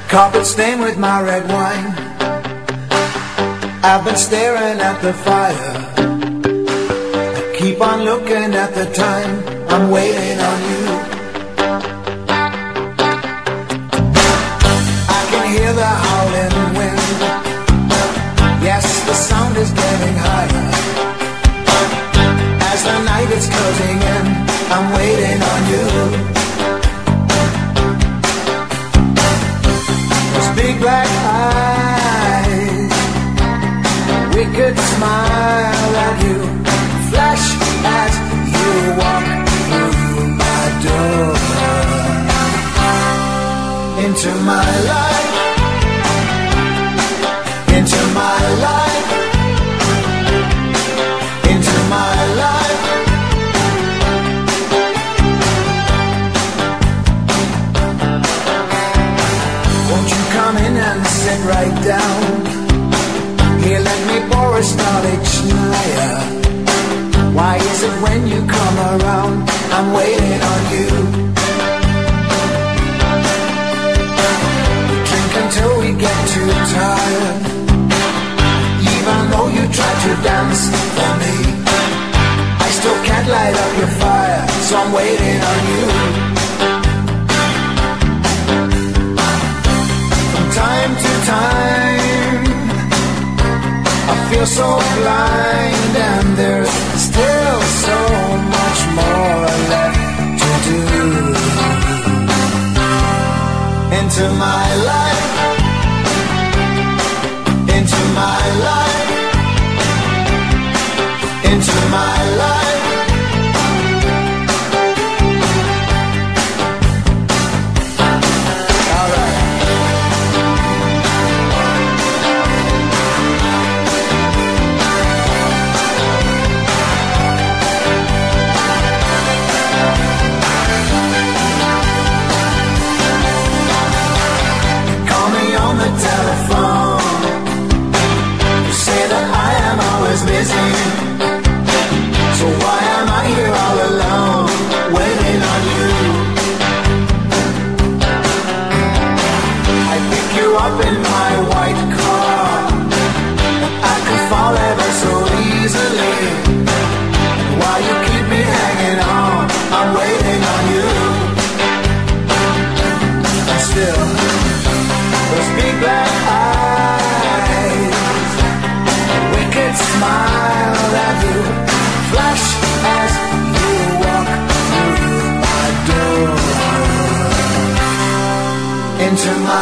Carpet stained with my red wine. I've been staring at the fire. I keep on looking at the time. I'm waiting on you. I can hear the howling wind. Yes, the sound is getting higher. As the night is closing in, I'm waiting on you. Big black eyes, wicked smile at you, flash as you walk through my door. Into my life, into my life, into my life. Come in and sit right down. Here, let me pour a knowledge nigher. Why is it when you come around, I'm waiting on you? We drink until we get too tired. Even though you try to dance for me, I still can't light up your fire, so I'm waiting on you. Time to time, I feel so blind, and there's still so much more left to do. Into my life, into my life, into my life. Busy. So why am I here all alone, waiting on you? I pick you up in my white car, and I could fall ever so easily. While you keep me hanging on, I'm waiting on you. And still, those big black eyes, wicked smile at you, flash as you walk through my door. Into my